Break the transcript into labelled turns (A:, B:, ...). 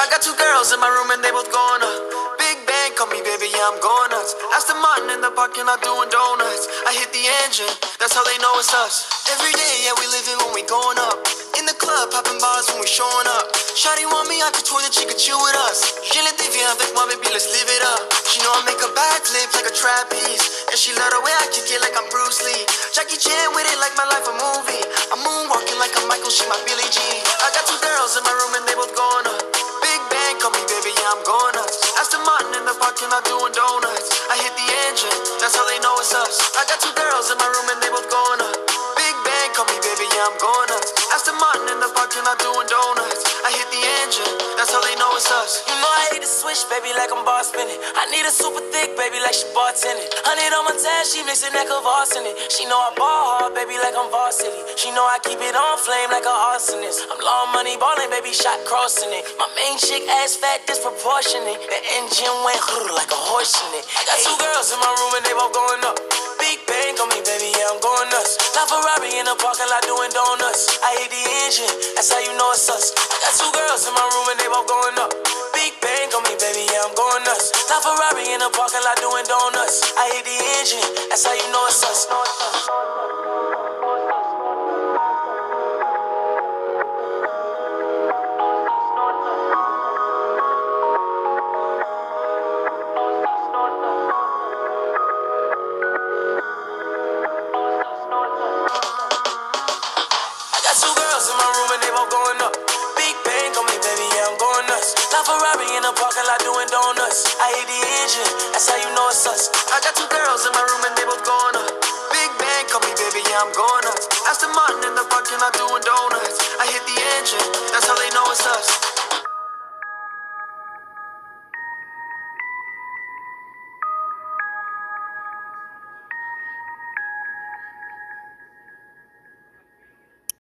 A: I got two girls in my room and they both going up. Big bang, call me baby, yeah, I'm going nuts. Aston Martin in the parking lot doing donuts. I hit the engine, that's how they know it's us. Every day, yeah, we living when we going up. In the club, popping bars when we showing up. Shawty want me, I could tour that she could chill with us. Je l'ai dit, viens avec moi, baby, let's live it up. She know I make a backflip like a trapeze. And she love the way I kick it like I'm Bruce Lee. Jackie Chan with it like my life a movie. I'm moonwalking like I'm Michael, she my Billie Jean. I got two girls in my room and they both going up. Big bang, call me baby, yeah, I'm going nuts. Aston Martin in the parking lot doing donuts. I hit the engine, that's how they know it's us. I got two girls in my room and they both going up. Big bang, call me baby, yeah, I'm going nuts. Aston Martin in the parking lot doing donuts. I hit the engine, that's how they know it's us.
B: You know I hate to switch, baby, like I'm boss spinning. I need a super thick, baby, like she bartending. 100 on my tab, she mixing that Kvass in it. She know I ball hard, baby, like I'm varsity. She know I keep it on flame like a arsonist. I'm long money ballin', baby, shot crossing it. My main chick ass fat, disproportionate. The engine went like a horse in it. I got two girls in my room and they both going up. Big bang on me, baby, yeah, I'm going nuts. Not Ferrari in the parking lot doing donuts. I hate the engine, that's how you know it's us. I got two girls in my room and they both going up. Big bang on me, baby, yeah, I'm going nuts. Not Ferrari in the parking lot doing donuts. I hate the engine, that's how you know it's us. Two girls in my room and they both going up. Big bang on me, baby, yeah, I'm going nuts. Not Ferrari in the parking lot doing donuts. I hate the engine, that's how you know it's us.
A: I got two girls in my room and they both going up. Big bang, call me baby, yeah, I'm going nuts. Aston Martin in the parking lot doing donuts.